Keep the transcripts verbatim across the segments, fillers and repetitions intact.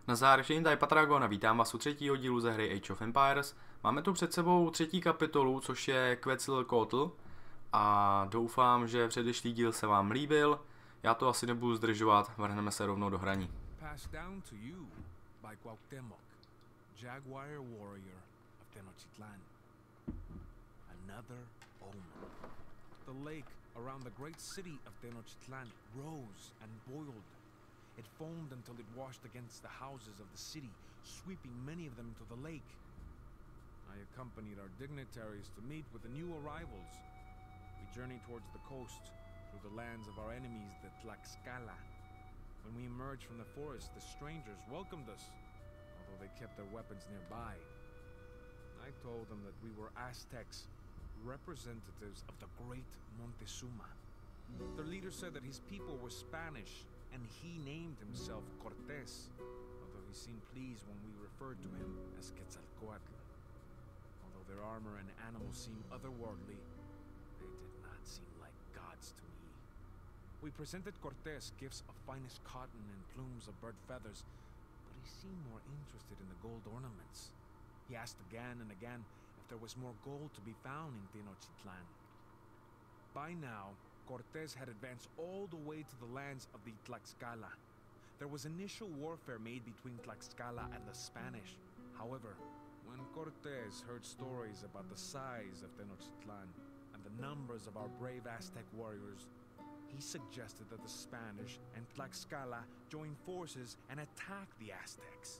Nazdar, všichni tady Patragon a vítám vás u třetího dílu ze hry Age of Empires. Máme tu před sebou třetí kapitolu, což je Quetzalcoatl a doufám, že předešlý díl se vám líbil. Já to asi nebudu zdržovat, vrhneme se rovnou do hraní. Passed down to you by Cuauhtémoc, Jaguar warrior of Tenochtitlan. Another omen. The lake around the great city of Tenochtitlan rose and boiled. It foamed until it washed against the houses of the city, sweeping many of them into the lake. I accompanied our dignitaries to meet with the new arrivals. We journeyed towards the coast, through the lands of our enemies, the Tlaxcala. When we emerged from the forest, the strangers welcomed us, although they kept their weapons nearby. I told them that we were Aztecs, representatives of the great Montezuma. Their leader said that his people were Spanish, and he named himself Cortés, although he seemed pleased when we referred to him as Quetzalcoatl. Although their armor and animals seemed otherworldly, they did not seem like gods to me. We presented Cortés gifts of finest cotton and plumes of bird feathers, but he seemed more interested in the gold ornaments. He asked again and again if there was more gold to be found in Tenochtitlan. By now, Cortés had advanced all the way to the lands of the Tlaxcala. There was initial warfare made between Tlaxcala and the Spanish. However, when Cortés heard stories about the size of Tenochtitlan and the numbers of our brave Aztec warriors, he suggested that the Spanish and Tlaxcala join forces and attack the Aztecs.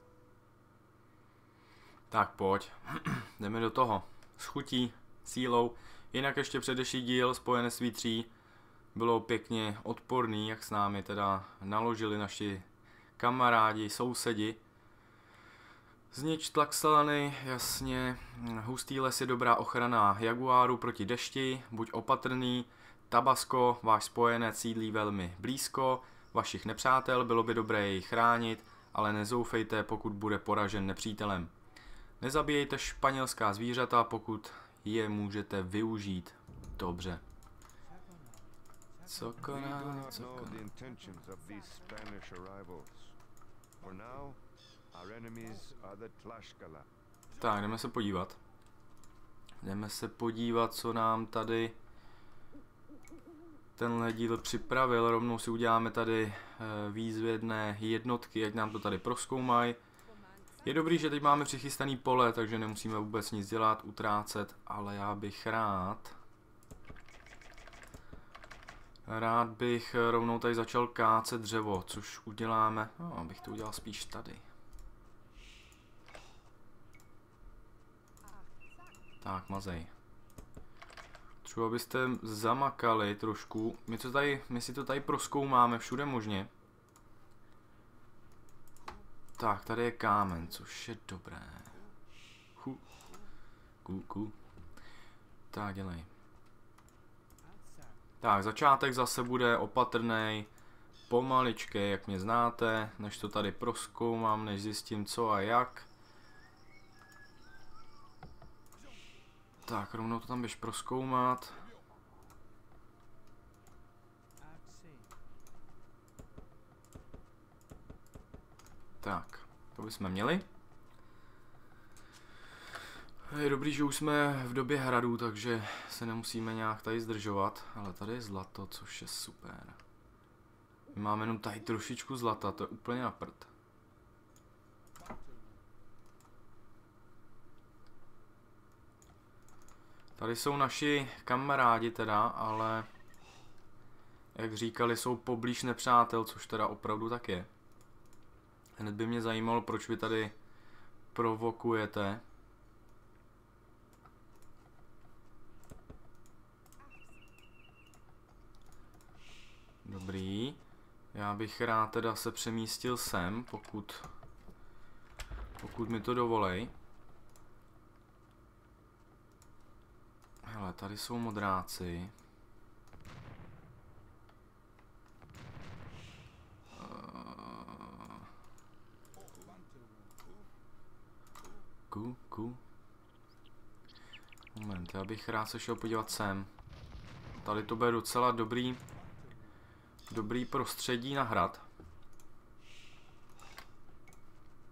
Tak pojď, jdeme do toho. S chutí, sílou. Jinak ještě předešlý díl Spojenectví tří bylo pěkně odporný, jak s námi teda naložili naši kamarádi, sousedi. Znič Tlaxcalany, jasně, hustý les je dobrá ochrana jaguáru proti dešti, buď opatrný, Tabasco, váš spojenec, sídlí velmi blízko, vašich nepřátel, bylo by dobré jej chránit, ale nezoufejte, pokud bude poražen nepřítelem. Nezabíjejte španělská zvířata, pokud je můžete využít. Dobře. Co koná, co koná. Tak, jdeme se podívat. Jdeme se podívat, co nám tady tenhle díl připravil. Rovnou si uděláme tady výzvědné jednotky, ať nám to tady prozkoumají. Je dobrý, že teď máme přichystaný pole, takže nemusíme vůbec nic dělat, utrácet, ale já bych rád... Rád bych rovnou tady začal kácet dřevo, což uděláme... No, abych to udělal spíš tady. Tak, mazej. Třeba abyste zamakali trošku. My, to tady, my si to tady prozkoumáme všude možně. Tak, tady je kámen, což je dobré. Hu. Ku, ku. Tak, dělej. Tak, začátek zase bude opatrnej, pomaličky, jak mě znáte, než to tady prozkoumám, než zjistím co a jak. Tak, rovnou to tam běž prozkoumat. Tak, to bychom měli. Je dobrý, že už jsme v době hradů, takže se nemusíme nějak tady zdržovat. Ale tady je zlato, což je super. My máme jenom tady trošičku zlata, to je úplně na prd. Tady jsou naši kamarádi teda, ale jak říkali, jsou poblíž nepřátel, což teda opravdu tak je. Hned by mě zajímalo, proč vy tady provokujete. Dobrý. Já bych rád teda se přemístil sem, pokud, pokud mi to dovolej. Hele, tady jsou modráci. Ku, ku. Moment, já bych rád se šel podívat sem. Tady to bude docela dobrý, dobrý prostředí na hrad.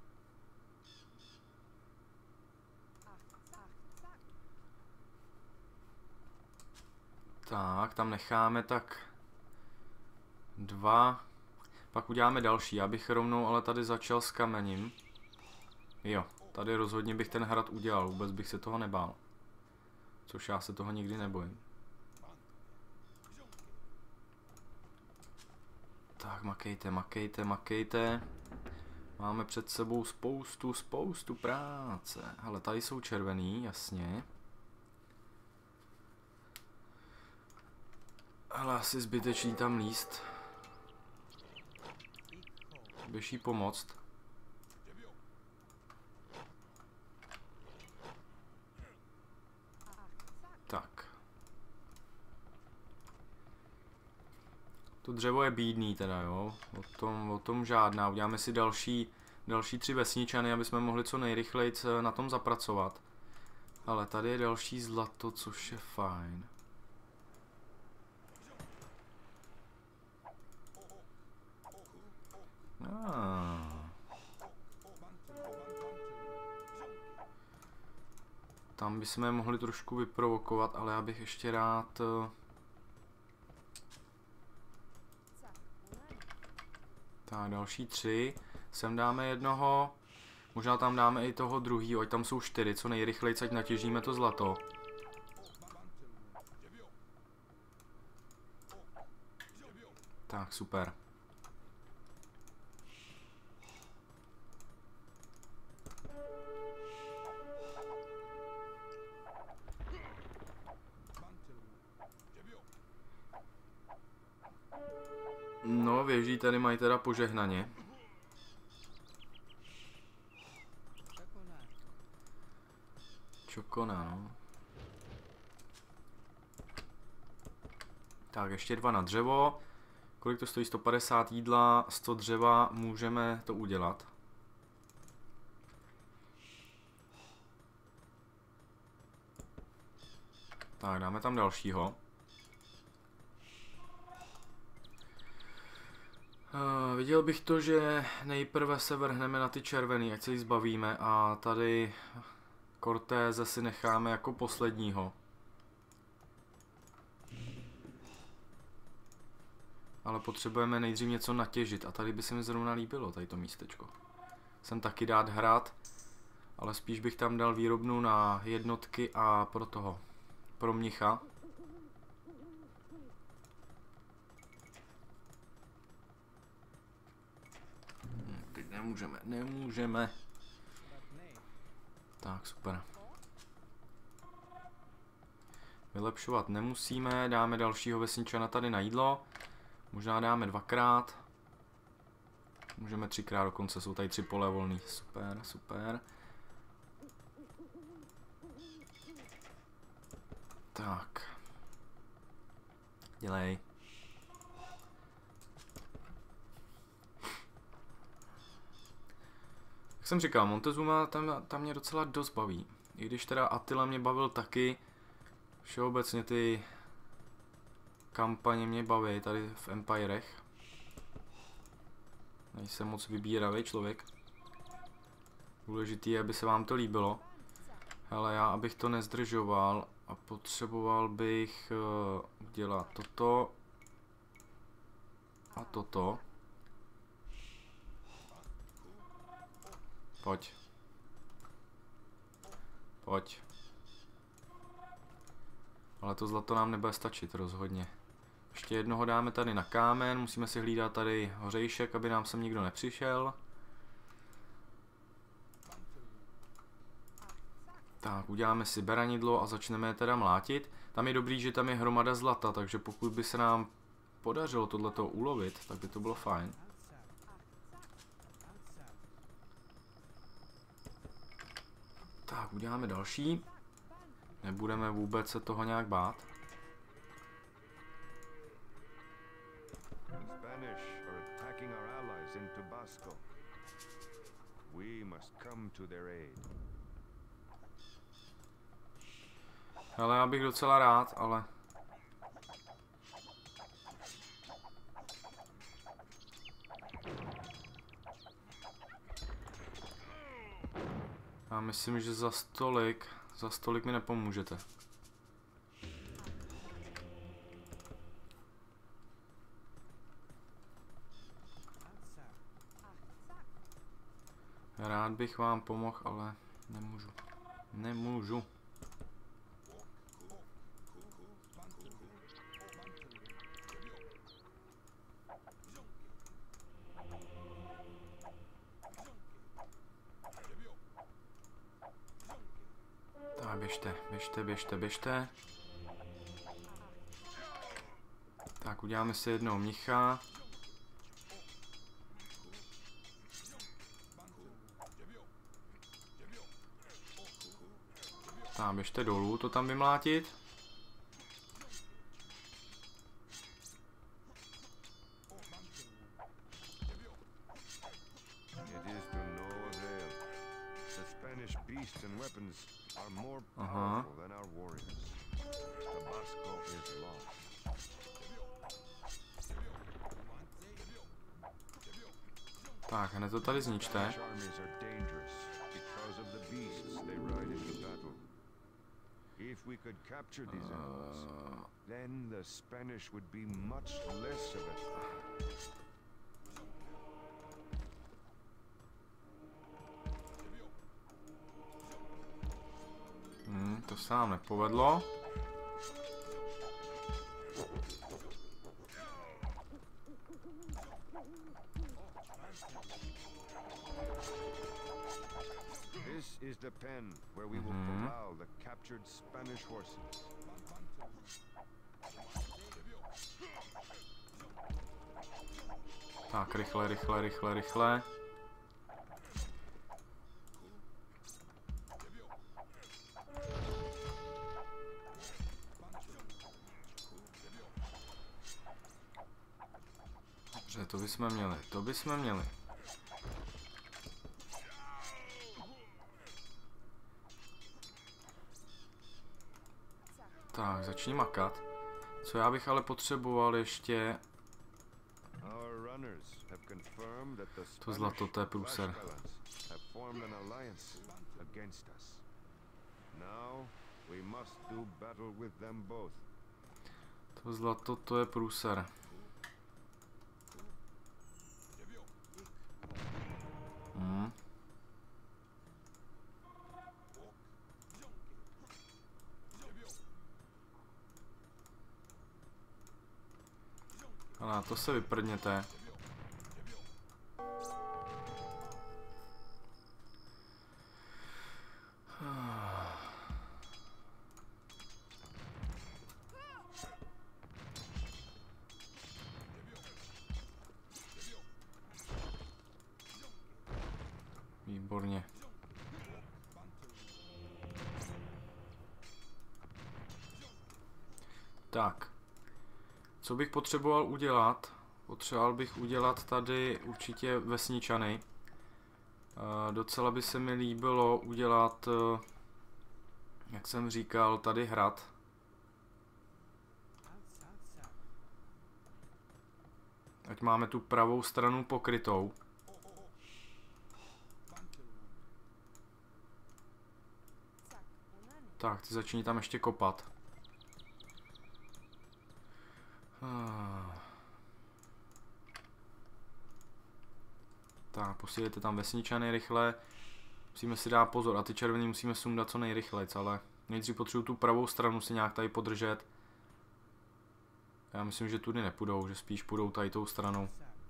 Tak, tam necháme tak dva. Pak uděláme další. Já bych rovnou ale tady začal s kamením. Jo, tady rozhodně bych ten hrad udělal. Vůbec bych se toho nebál. Což já se toho nikdy nebojím. Tak, makejte, makejte, makejte. Máme před sebou spoustu, spoustu práce. Hele, tady jsou červený, jasně. Ale asi zbytečný tam líst. Běž jí pomoct. Tak. To dřevo je bídný teda, jo. O tom, o tom žádná. Uděláme si další, další tři vesničany, aby jsme mohli co nejrychleji na tom zapracovat. Ale tady je další zlato, což je fajn. Ah. Tam bychom je mohli trošku vyprovokovat, ale já bych ještě rád... Tak, další tři. Sem dáme jednoho. Možná tam dáme i toho druhýho, ať tam jsou čtyři, co nejrychleji, ať natěžíme to zlato. Tak, super. No, věží tady mají teda požehnaně. Čokona, no. Tak, ještě dva na dřevo. Kolik to stojí? sto padesát jídla, sto dřeva, můžeme to udělat. Tak, dáme tam dalšího. Uh, viděl bych to, že nejprve se vrhneme na ty červený, ať se jich zbavíme, a tady Cortéze si necháme jako posledního. Ale potřebujeme nejdřív něco natěžit a tady by se mi zrovna líbilo, tady to místečko. Jsem taky dát hrad, ale spíš bych tam dal výrobnu na jednotky a pro toho, pro mnicha. Teď nemůžeme, nemůžeme. Tak, super. Vylepšovat nemusíme, dáme dalšího vesničana tady na jídlo. Možná dáme dvakrát. Můžeme třikrát dokonce, jsou tady tři pole volný. Super, super. Tak. Dělej. Jak jsem říkal, Montezuma tam, tam mě docela dost baví. I když teda Attila mě bavil taky. Všeobecně ty kampaně mě baví tady v Empirech. Nejsem moc vybíravý člověk. Důležitý je, aby se vám to líbilo. Ale já, abych to nezdržoval a potřeboval bych uh, udělat toto a toto. Pojď. Pojď. Ale to zlato nám nebude stačit rozhodně. Ještě jednoho dáme tady na kámen, musíme si hlídat tady hořejšek, aby nám sem nikdo nepřišel. Tak, uděláme si beranidlo a začneme je teda mlátit. Tam je dobrý, že tam je hromada zlata, takže pokud by se nám podařilo tohleto ulovit, tak by to bylo fajn. Tak, uděláme další. Nebudeme vůbec se toho nějak bát. Ale já bych docela rád, ale... Já myslím, že za stolik, za stolik mi nepomůžete. Rád bych vám pomohl, ale nemůžu. Nemůžu. Tak běžte, běžte, běžte, běžte. Tak uděláme si jednou mnicha. Tak běžte dolů to tam vymlátit. Aha. Tak, hned to tady zničte. If we could capture these animals, then the Spanish would be much less of a threat. Hmm, to se nám nepovedlo. This is the pen where we will corral the captured Spanish horses. Tak, rychle, rychle, rychle, rychle. Dobře, to bychom měli, to bychom měli. Tak, začni makat. Co já bych ale potřeboval ještě... To zlato, to je průser. To zlato, to je průser. Hmm. Ale to se vyprdněte. Výborně. Tak. Co bych potřeboval udělat? Potřeboval bych udělat tady určitě vesničany. E, docela by se mi líbilo udělat, e, jak jsem říkal, tady hrad. Ať máme tu pravou stranu pokrytou. Tak, ty začni tam ještě kopat. Ah. Tak, posílejte tam vesničany rychle. Musíme si dát pozor a ty červený musíme sundat co nejrychleji, ale nejdřív potřebuji tu pravou stranu si nějak tady podržet. Já myslím, že tudy nepůjdou, že spíš půjdou tady tou stranou.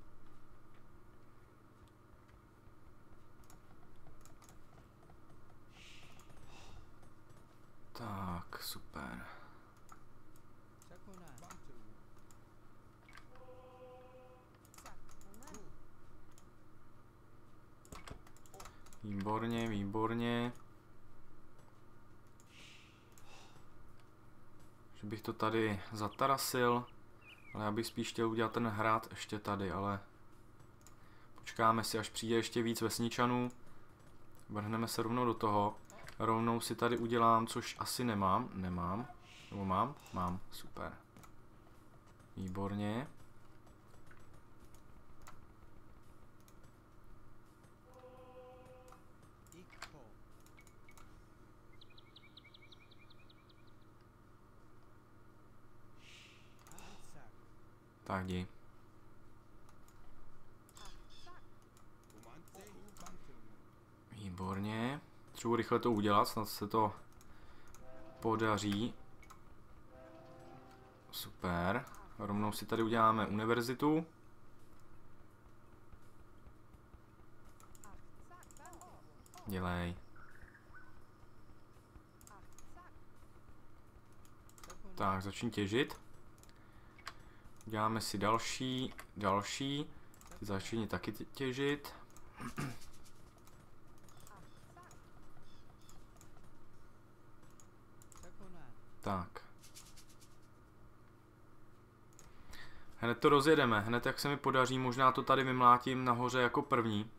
Tak, super. Výborně, výborně. Že bych to tady zatarasil, ale já bych spíš chtěl udělat ten hrad ještě tady, ale počkáme si, až přijde ještě víc vesničanů. Vrhneme se rovnou do toho. Rovnou si tady udělám, což asi nemám, nemám, nebo mám, mám, super. Výborně. Tak jdi. Výborně. Třeba rychle to udělat, snad se to podaří. Super. Rovnou si tady uděláme univerzitu. Dělej. Tak, začni těžit. Děláme si další, další. Začni taky těžit. Tak. Hned to rozjedeme, hned jak se mi podaří, možná to tady vymlátím nahoře jako první.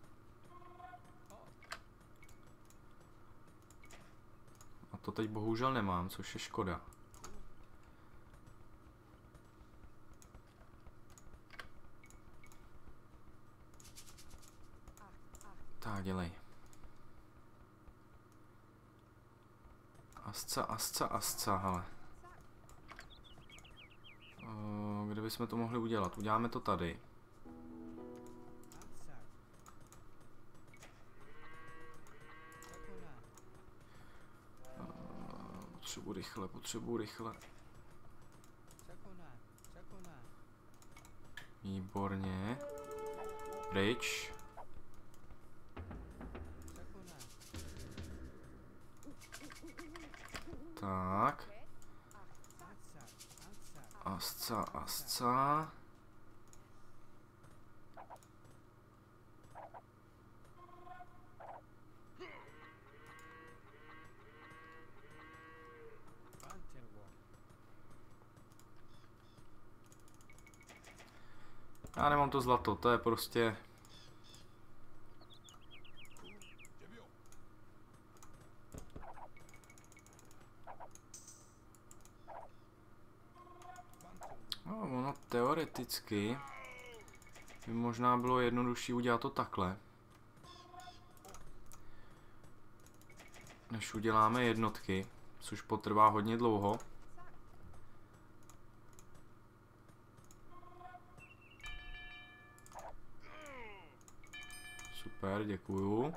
A to teď bohužel nemám, což je škoda. Tak, dělej. Asca, asca, asca, hele. O, kde bychom to mohli udělat? Uděláme to tady. O, potřebuji rychle, potřebuji rychle. Výborně. Pryč. Tak. Asca, asca. Já nemám to zlato, to je prostě... No, ono teoreticky by možná bylo jednodušší udělat to takhle. Než uděláme jednotky, což potrvá hodně dlouho. Super, děkuju.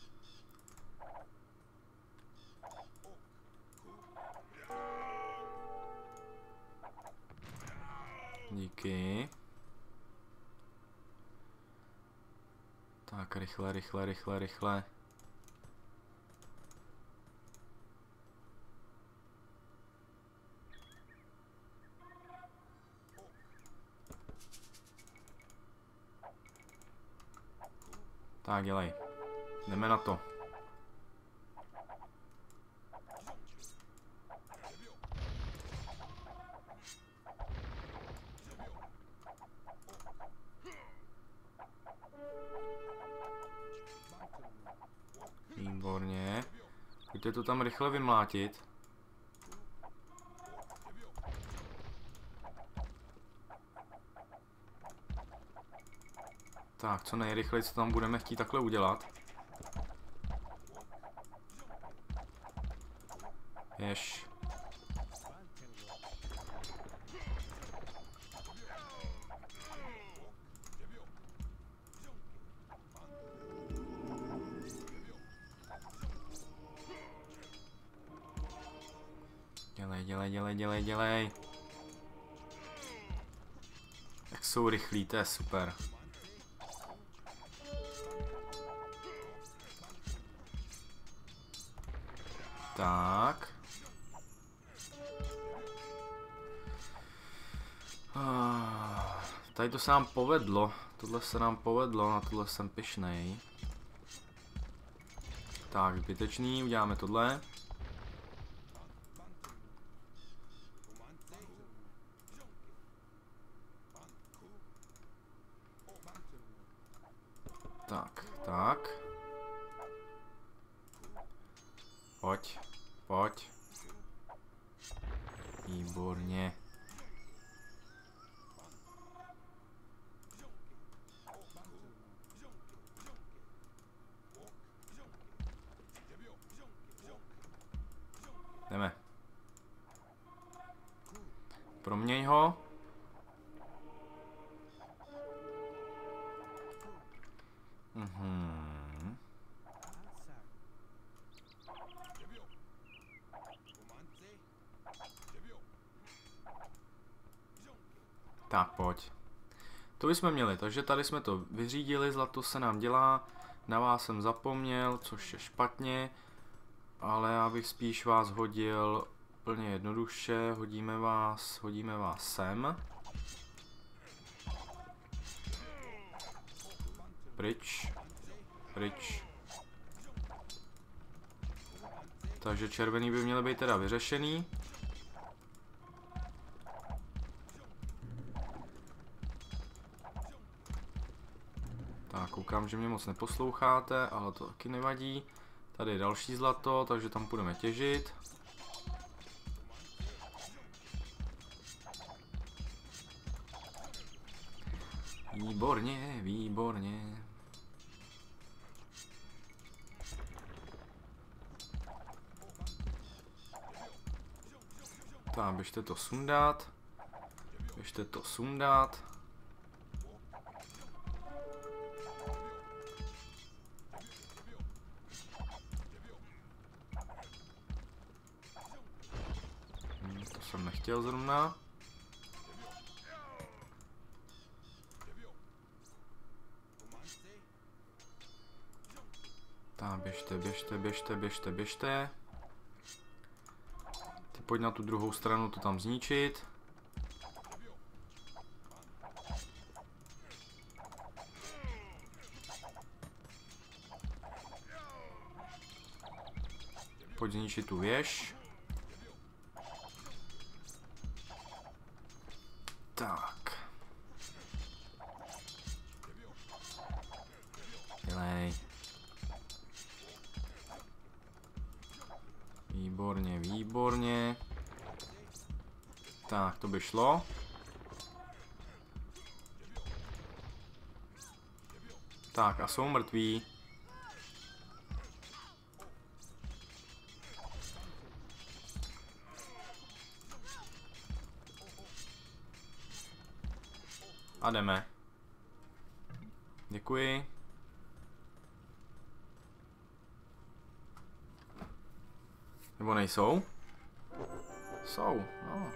Díky. Tak, rychle, rychle, rychle, rychle. Tak, dělej. Jdeme na to. Výborně. Pojďte to tam rychle vymlátit. Tak, co nejrychleji, co tam budeme chtít takhle udělat. Jež. Dělej, dělej, dělej, dělej, dělej. Jak jsou rychlí, to je super. Tak. Ah, tady to se nám povedlo. Tohle se nám povedlo, na tohle jsem pyšnej. Tak, zbytečný, uděláme tohle. Tak, tak. Pojď, pojď. Výborně. Jdeme. Proměň ho. Mhm. Tak pojď. To bychom měli, takže tady jsme to vyřídili, zlato se nám dělá, na vás jsem zapomněl, což je špatně, ale já bych spíš vás hodil úplně jednoduše, hodíme vás, hodíme vás sem. Pryč, pryč. Takže červený by měly být teda vyřešený. Tak, koukám, že mě moc neposloucháte, ale to taky nevadí. Tady je další zlato, takže tam půjdeme těžit. Výborně, výborně. Tak, běžte to sundat. Běžte to sundat. Hmm, to jsem nechtěl zrovna. Tak, běžte, běžte, běžte, běžte, běžte. Ty pojď na tu druhou stranu to tam zničit. Pojď zničit tu věž. Tak. Dělej. Výborně, výborně. Tak, to by šlo. Tak, a jsou mrtví. A jdeme. Děkuji. Nebo nejsou? Jsou, no.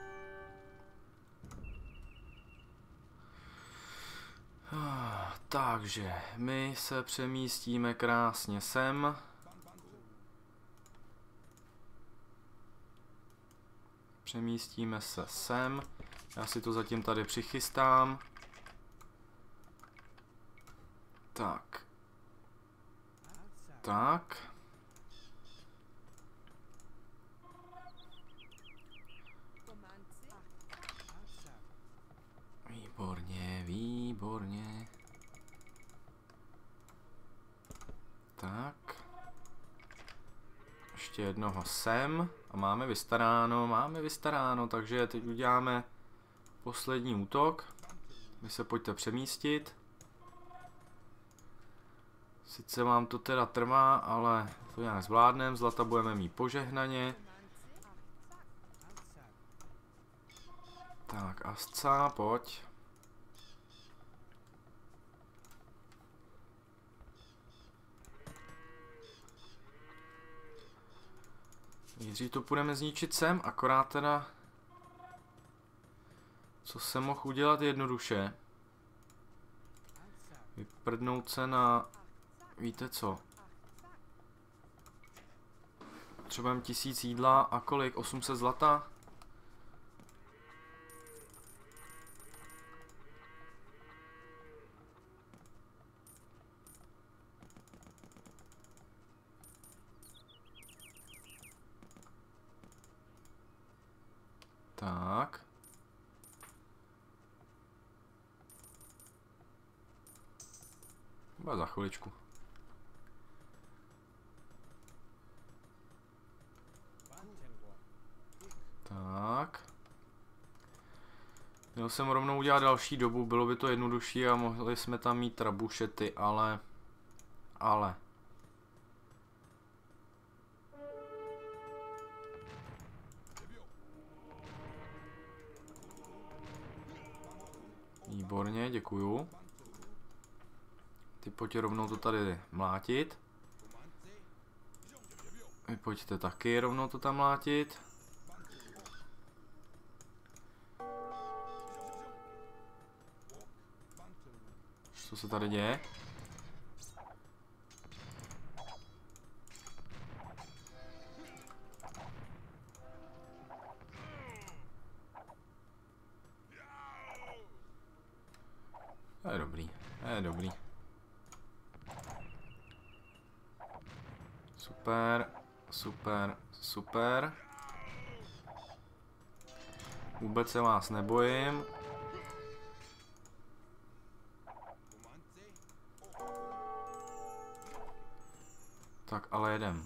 Takže my se přemístíme krásně sem. Přemístíme se sem. Já si to zatím tady přichystám. Tak. Tak. Výborně, výborně. Tak. Ještě jednoho sem. A máme vystaráno, máme vystaráno, takže teď uděláme poslední útok. Vy se pojďte přemístit. Sice vám to teda trvá, ale to nějak zvládneme. Zlata budeme mít požehnaně. Tak, Asca, pojď. Nejdřív to půjdeme zničit sem, akorát teda... Co jsem mohl udělat jednoduše? Vyprdnout se na... Víte co? Potřebujeme tisíc jídla a kolik? osm set zlata? Tak. Bude za chviličku. Tak. Měl jsem rovnou udělat další dobu, bylo by to jednodušší a mohli jsme tam mít trabušety, ale... Ale... Výborně, děkuju. Ty pojďte rovnou to tady mlátit. Vy pojďte taky rovnou to tam mlátit. Co se tady děje? To je dobrý, to je dobrý. Super, super, super. Vůbec se vás nebojím. Tak, ale jedem.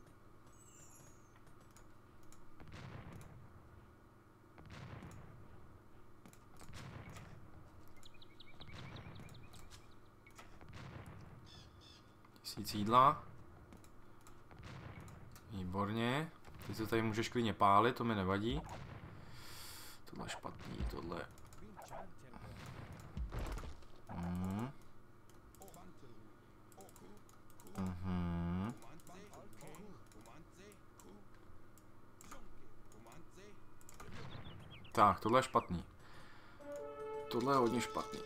Tisíc jídla. Výborně. Ty se tady můžeš klidně pálit, to mi nevadí. Tohle je špatný, tohle. Hmm. Mhm. Tak, tohle je špatný. Tohle je hodně špatný.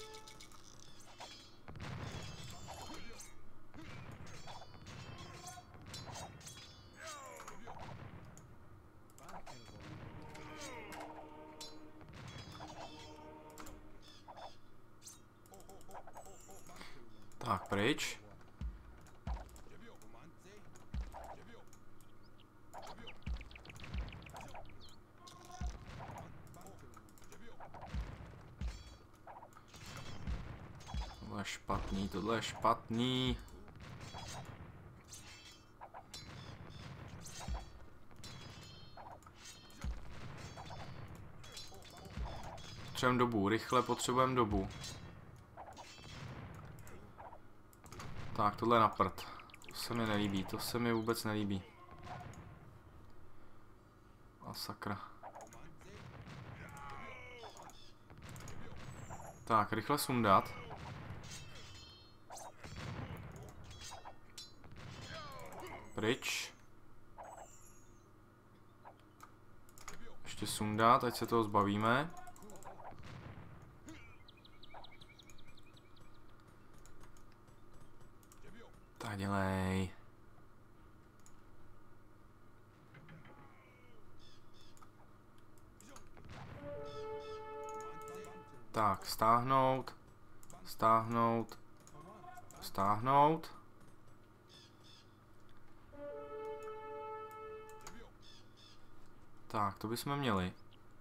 Tak, pryč. Tohle je špatný, tohle je špatný. Potřebujeme dobu, rychle potřebujeme dobu. Tak, tohle je na prd. To se mi nelíbí, to se mi vůbec nelíbí. A sakra. Tak, rychle sundat. Pryč. Ještě sundat, ať se toho zbavíme. Tak dělej. Tak, stáhnout. Stáhnout. Stáhnout. Tak, to bychom měli.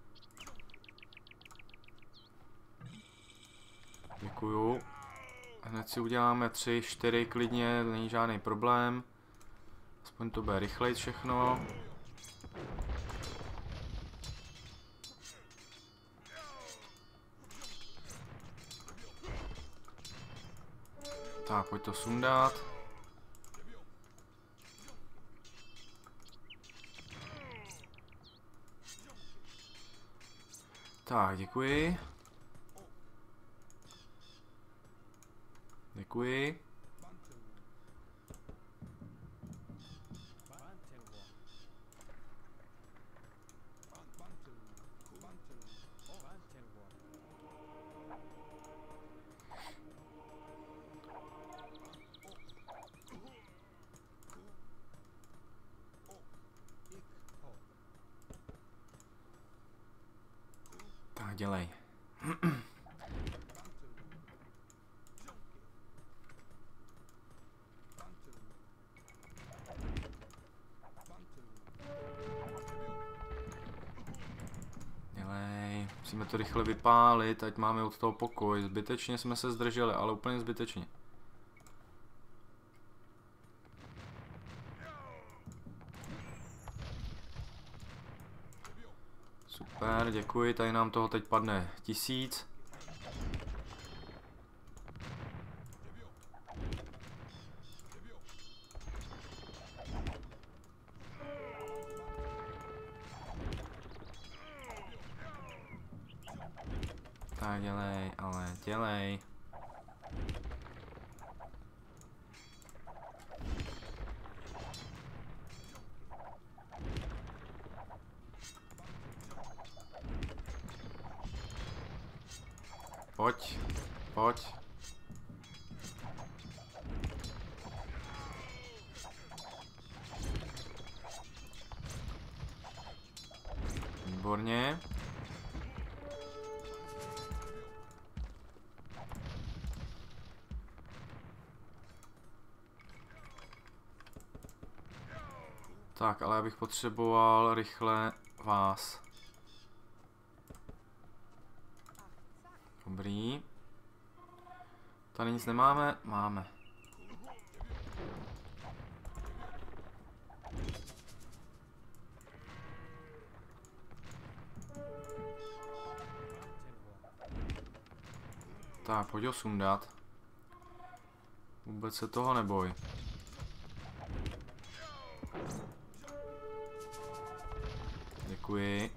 Děkuju. Hned si uděláme tři, čtyři klidně, není žádný problém. Aspoň to bude rychleji všechno. Tak, pojď to sundat. Tak, děkuji. Děkuji. Tak, dělej. Dělej. Musíme to rychle vypálit, ať máme od toho pokoj. Zbytečně jsme se zdrželi, ale úplně zbytečně. Super, děkuji, tady nám toho teď padne tisíc. Tak dělej, ale dělej. Pojď, pojď. výborně. Tak, ale já bych potřeboval rychle vás. Dobrý. Tady nic nemáme? Máme. Tak, pojď ho sundat. Vůbec se toho neboj. Děkuji.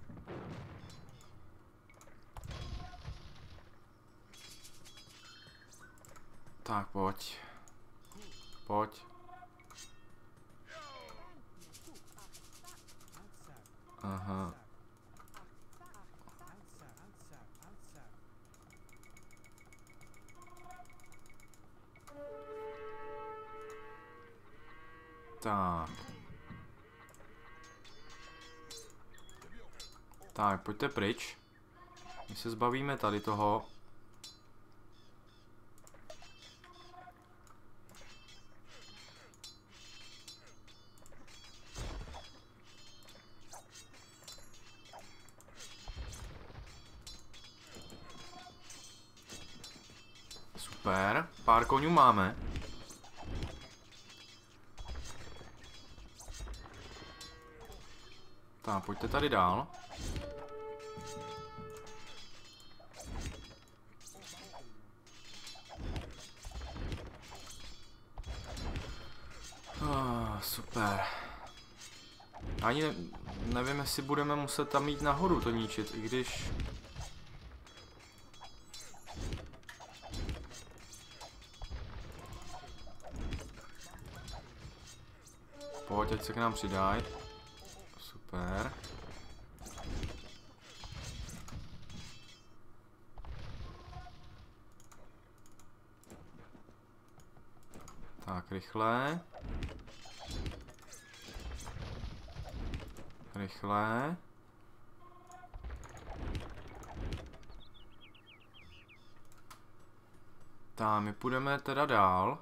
Tak, pojď. Pojď. Aha. Tak. Tak, pojďte pryč. My se zbavíme tady toho. Super, pár koňů máme. Tak, pojďte tady dál. Oh, super. Ani ne, nevím, jestli budeme muset tam jít nahoru to ničit, i když... Pojď, ať se k nám přidají. Super. Tak, rychle. Rychle. Tak, my půjdeme teda dál.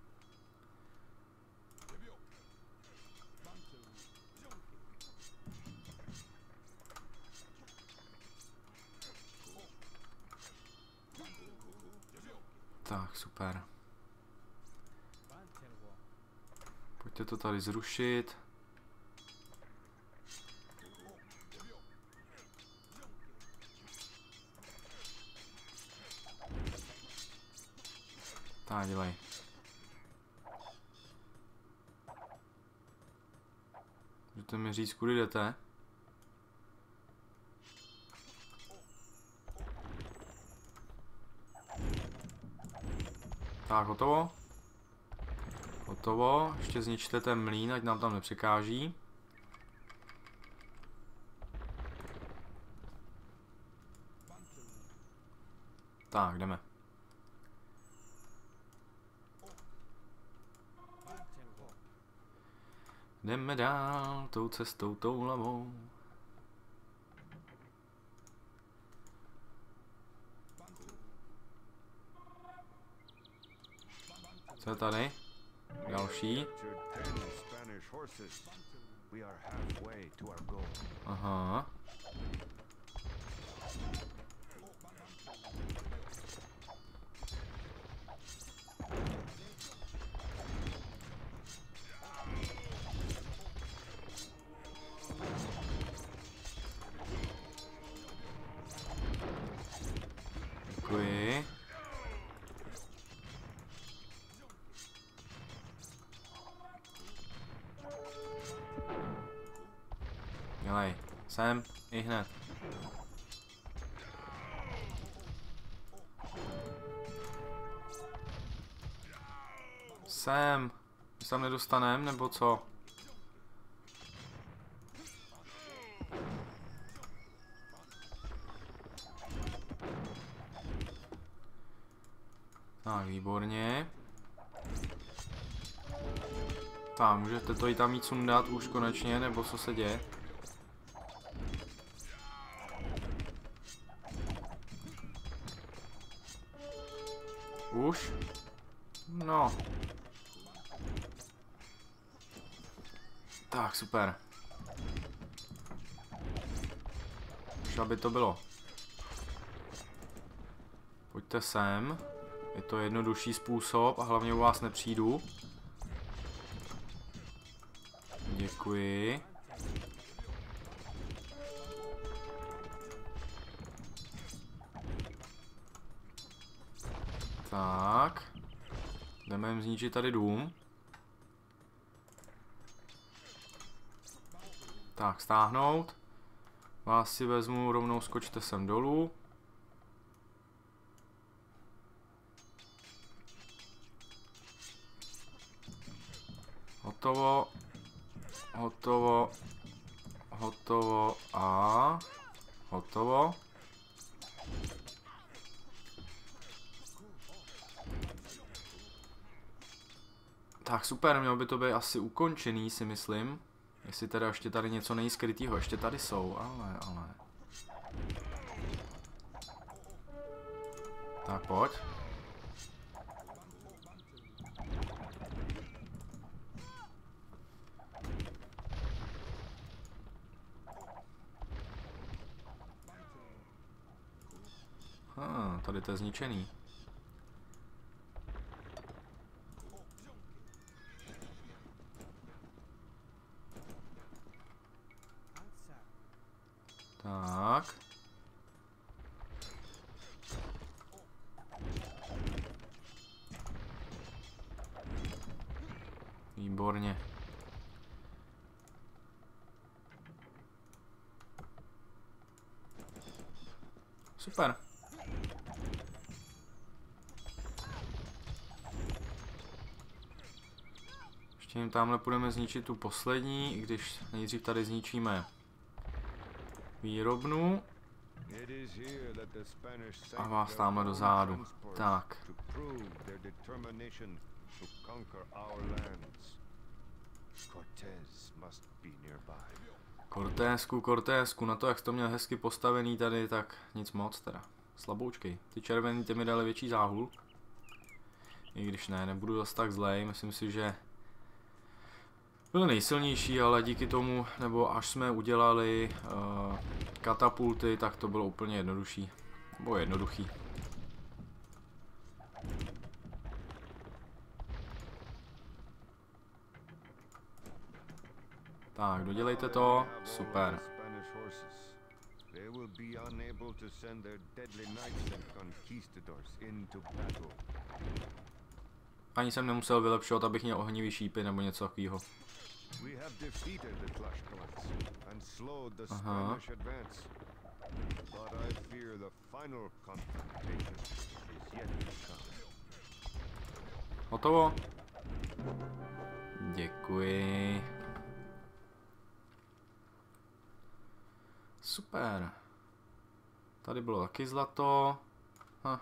Tak, super. Pojďte to tady zrušit. Tak, dělej. Můžete mi říct, kudy jdete? Tak, hotovo. Hotovo. Ještě zničte ten mlýn, ať nám tam nepřekáží. Tak, jdeme. Jdeme dál tou cestou, tou hlavou. Co je tady? Další. Aha. Děkuji. Dělej, sem, i hned. Sem, my se tam nedostanem, nebo co? Tak, výborně. Tak, můžete to i tam jít sundat už konečně, nebo co se děje? už. No. Tak, super. Už aby to bylo. Pojďte sem. Je to jednodušší způsob a hlavně u vás nepřijdu. Děkuji. Tak. Jdeme jim zničit tady dům. Tak, stáhnout. Vás si vezmu, rovnou skočte sem dolů. Hotovo. Hotovo. Hotovo a... Hotovo. Tak super, mělo by to být asi ukončený, si myslím. Jestli teda ještě tady něco není skrytýho, ještě tady jsou, ale, ale... Tak pojď. Ah, tady to je zničený. Tak. Výborně. Super. Ještě jim tamhle půjdeme zničit tu poslední, i když nejdřív tady zničíme výrobnu. A vás tamhle do zádu. Tak. Cortésku, Cortésku, na to, jak jsi to měl hezky postavený tady, tak nic moc teda. Slaboučkej. Ty červený, ty mi dali větší záhul. I když ne, nebudu zase tak zlej, myslím si, že byl nejsilnější, ale díky tomu, nebo až jsme udělali uh, katapulty, tak to bylo úplně jednodušší. Bylo jednoduchý. Tak, dodělejte to, super. Ani jsem nemusel vylepšovat, abych měl ohnivý šípy nebo něco takového. Aha. Hotovo? Děkuji. Super. Tady bylo taky zlato. Ha.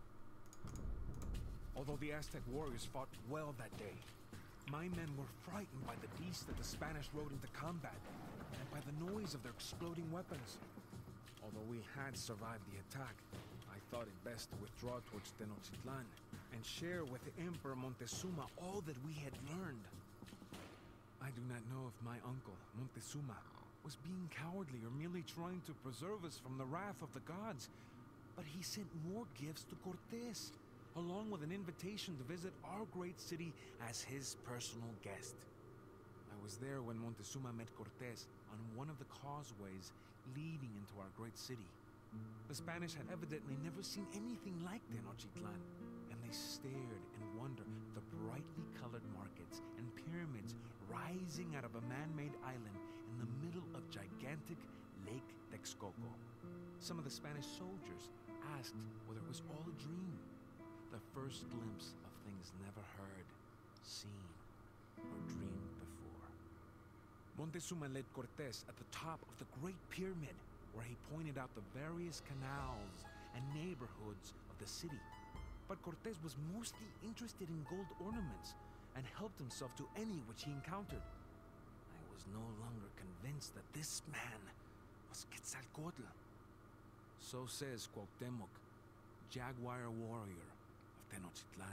Although the Aztec warriors fought well that day, my men were frightened by the beasts that the Spanish rode into combat, and by the noise of their exploding weapons. Although we had survived the attack, I thought it best to withdraw towards Tenochtitlan and share with the Emperor Montezuma all that we had learned. I do not know if my uncle, Montezuma, was being cowardly or merely trying to preserve us from the wrath of the gods, but he sent more gifts to Cortés, along with an invitation to visit our great city as his personal guest. I was there when Montezuma met Cortés on one of the causeways leading into our great city. The Spanish had evidently never seen anything like Tenochtitlan, and they stared in wonder at the brightly colored markets and pyramids rising out of a man-made island in the middle of gigantic Lake Texcoco. Some of the Spanish soldiers asked whether it was all a dream, the first glimpse of things never heard, seen, or dreamed before. Montezuma led Cortés at the top of the Great Pyramid, where he pointed out the various canals and neighborhoods of the city. But Cortés was mostly interested in gold ornaments and helped himself to any which he encountered. I was no longer convinced that this man was Quetzalcoatl. So says Cuauhtémoc, jaguar warrior of Tenochtitlan.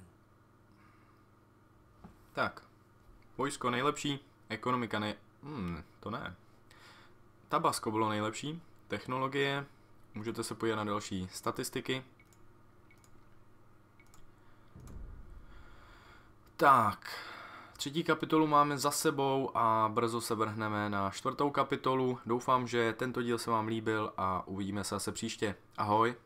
Tak. Vojsko nejlepší, ekonomika nej... Hmm, to ne. Tabasko bylo nejlepší, technologie, můžete se podívat na další statistiky. Tak, třetí kapitolu máme za sebou a brzo se vrhneme na čtvrtou kapitolu. Doufám, že tento díl se vám líbil a uvidíme se zase příště. Ahoj.